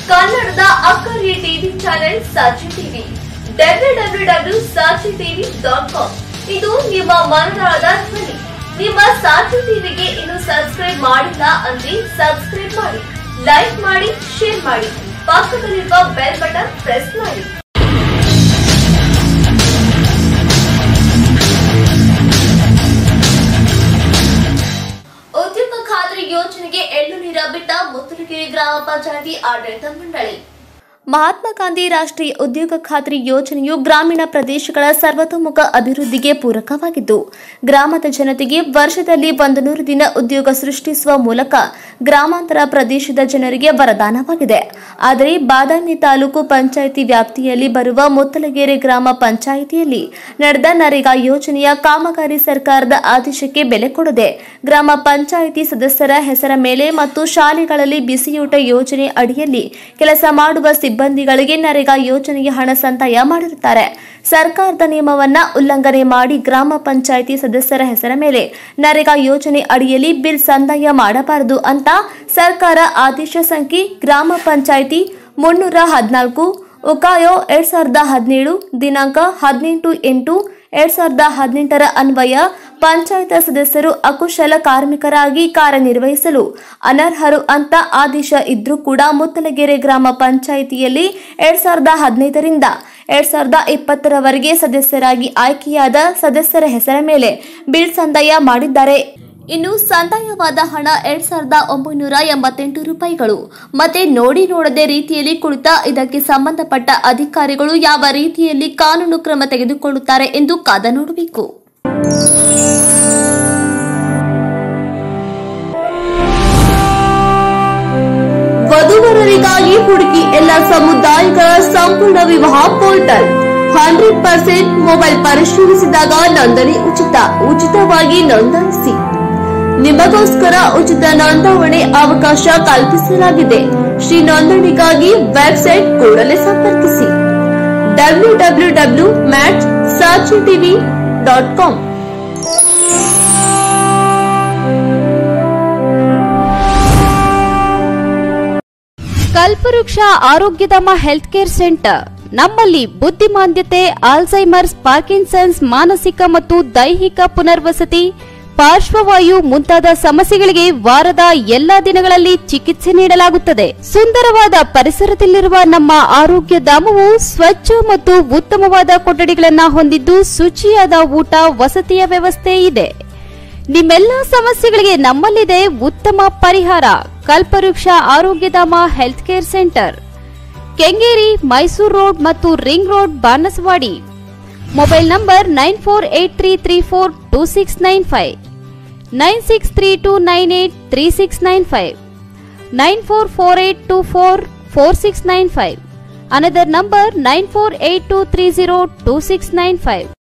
ಕನ್ನಡದ ಅಕ್ಕರೆ TV channel ಸಾಕ್ಷಿ TV www.saachitv.com ಇದು ನಿಮ್ಮ ಮನದಾಳದ ಧ್ವನಿ. ನಿಮ್ಮ ಸಾಕ್ಷಿ ಟಿವಿಗೆ ಇನ್ನು ಸಬ್ಸ್ಕ್ರೈಬ್ ಮಾಡಿಲ್ಲ ಅಂದ್ರೆ ಸಬ್ಸ್ಕ್ರೈಬ್ ಮಾಡಿ, ಲೈಕ್ ಮಾಡಿ, ಶೇರ್ ಮಾಡಿ, ಪಕ್ಕದಲ್ಲಿರುವ ಬೆಲ್ ಬಟನ್ ಪ್ರೆಸ್ ಮಾಡಿ. ಉದ್ಯೋಗ ಖಾತ್ರಿ ಯೋಜನೆಗೆ ಎಳ್ಳು ನೀರ ಬಿಟ್ಟ ಮುತ್ತಲಗಿರಿ ಗ್ರಾಮ ಪಂಚಾಯಿತಿ ಆಡಳಿತ ಮಂಡಳಿ. ಮಹಾತ್ಮ ಗಾಂಧಿ ರಾಷ್ಟ್ರೀಯ ಉದ್ಯೋಗ ಖಾತ್ರಿ ಯೋಜನೆಯು ಗ್ರಾಮೀಣ ಪ್ರದೇಶಗಳ ಸರ್ವತೋಮುಖ ಅಭಿವೃದ್ಧಿಗೆ ಪೂರಕವಾಗಿದ್ದು, ಗ್ರಾಮದ ಜನತೆಗೆ ವರ್ಷದಲ್ಲಿ 100 ದಿನ ಉದ್ಯೋಗ ಸೃಷ್ಟಿಸುವ ಮೂಲಕ ಗ್ರಾಮಾಂತರ ಪ್ರದೇಶದ ಜನರಿಗೆ ವರದಾನವಾಗಿದೆ. ಆದರೆ ಬಾದಾಮಿ ತಾಲೂಕು ಪಂಚಾಯಿತಿ ವ್ಯಾಪ್ತಿಯಲ್ಲಿ ಬರುವ ಮುತ್ತಲಗೆರೆ ಗ್ರಾಮ ಪಂಚಾಯಿತಿಯಲ್ಲಿ ನಡೆದ ನರೇಗಾ ಯೋಜನೆಯ ಕಾಮಗಾರಿ ಸರ್ಕಾರದ ಆದೇಶಕ್ಕೆ ಬೆಲೆ ಕೊಡದೆ ಗ್ರಾಮ ಪಂಚಾಯಿತಿ ಸದಸ್ಯರ ಹೆಸರ ಮೇಲೆ ಮತ್ತು ಶಾಲೆಗಳಲ್ಲಿ ಬಿಸಿಯೂಟ ಯೋಜನೆ ಅಡಿಯಲ್ಲಿ ಕೆಲಸ ಮಾಡುವ ಸಿಬ್ಬಂದಿಗಳಿಗೆ ನರೇಗಾ ಯೋಜನೆಗೆ ಹಣ ಸಂದಾಯ ಮಾಡಿರುತ್ತಾರೆ. ಸರ್ಕಾರದ ನಿಯಮವನ್ನ ಉಲ್ಲಂಘನೆ ಮಾಡಿ ಗ್ರಾಮ ಪಂಚಾಯಿತಿ ಸದಸ್ಯರ ಹೆಸರ ಮೇಲೆ ನರೇಗಾ ಯೋಜನೆ ಅಡಿಯಲ್ಲಿ ಬಿಲ್ ಸಂದಾಯ ಮಾಡಬಾರದು ಅಂತ ಸರ್ಕಾರ ಆದೇಶ ಸಂಖ್ಯೆ ಗ್ರಾಮ ಪಂಚಾಯಿತಿ 314 ಉಕಾಯೋ 2017 ದಿನಾಂಕ 18/8/2018 ಅನ್ವಯ ಪಂಚಾಯತ್ ಸದಸ್ಯರು ಅಕುಶಲ ಕಾರ್ಮಿಕರಾಗಿ ಕಾರ್ಯನಿರ್ವಹಿಸಲು ಅನರ್ಹರು ಅಂತ ಆದೇಶ ಇದ್ರೂ ಕೂಡ ಮುತ್ತಲಗೆರೆ ಗ್ರಾಮ ಪಂಚಾಯಿತಿಯಲ್ಲಿ 2015 ರಿಂದ 2020 ಸದಸ್ಯರಾಗಿ ಆಯ್ಕೆಯಾದ ಸದಸ್ಯರ ಹೆಸರ ಮೇಲೆ ಬಿಲ್ ಸಂದಾಯ ಮಾಡಿದ್ದಾರೆ. ಇನ್ನು ಸಂದಾಯವಾದ ಹಣ 2988 ರೂಪಾಯಿಗಳು. ಮತ್ತೆ ನೋಡದೆ ರೀತಿಯಲ್ಲಿ ಕುಳಿತ ಇದಕ್ಕೆ ಸಂಬಂಧಪಟ್ಟ ಅಧಿಕಾರಿಗಳು ಯಾವ ರೀತಿಯಲ್ಲಿ ಕಾನೂನು ಕ್ರಮ ತೆಗೆದುಕೊಳ್ಳುತ್ತಾರೆ ಎಂದು ಕಾದ ನೋಡಬೇಕು. ವಧುವರರಿಗಾಗಿ ಹುಡುಕಿ ಎಲ್ಲ ಸಮುದಾಯಗಳ ಸಂಪೂರ್ಣ ವಿವಾಹ ಪೋರ್ಟಲ್ 100% ಮೊಬೈಲ್ ಪರಿಶೀಲಿಸಿದಾಗ ನೋಂದಣಿ ಉಚಿತವಾಗಿ ನೋಂದಾಯಿಸಿ. ನಿಮಗೋಸ್ಕರ ಉಚಿತ ನೋಂದಾವಣೆ ಅವಕಾಶ ಕಲ್ಪಿಸಲಾಗಿದೆ. ಶ್ರೀ ನೋಂದಣಿಗಾಗಿ ವೆಬ್ಸೈಟ್ ಕೂಡಲೇ ಸಂಪರ್ಕಿಸಿ www.saachitv.com. ಕಲ್ಪವೃಕ್ಷ ಆರೋಗ್ಯಧಾಮ ಹೆಲ್ತ್ ಕೇರ್ ಸೆಂಟರ್. ನಮ್ಮಲ್ಲಿ ಬುದ್ಧಿಮಾಂದ್ಯತೆ, ಆಲ್ಝೈಮರ್ಸ್, ಪಾರ್ಕಿನ್ಸನ್ಸ್, ಮಾನಸಿಕ ಮತ್ತು ದೈಹಿಕ ಪುನರ್ವಸತಿ, ಪಾರ್ಶ್ವವಾಯು ಮುಂತಾದ ಸಮಸ್ಯೆಗಳಿಗೆ ವಾರದ ಎಲ್ಲಾ ದಿನಗಳಲ್ಲಿ ಚಿಕಿತ್ಸೆ ನೀಡಲಾಗುತ್ತದೆ. ಸುಂದರವಾದ ಪರಿಸರದಲ್ಲಿರುವ ನಮ್ಮ ಆರೋಗ್ಯ ಧಾಮವು ಸ್ವಚ್ಛ ಮತ್ತು ಉತ್ತಮವಾದ ಕೊಠಡಿಗಳನ್ನು ಹೊಂದಿದ್ದು ಶುಚಿಯಾದ ಊಟ, ವಸತಿಯ ವ್ಯವಸ್ಥೆ ಇದೆ. ನಿಮ್ಮೆಲ್ಲ ಸಮಸ್ಯೆಗಳಿಗೆ ನಮ್ಮಲ್ಲಿದೆ ಉತ್ತಮ ಪರಿಹಾರ. Kalpavriksha Arogyadhama health care centre, Kengeri, Mysuru road ಮತ್ತು ring road, Banaswadi. Mobile number 9483342695, 9632983695, 9448244695. Another number 9482302695.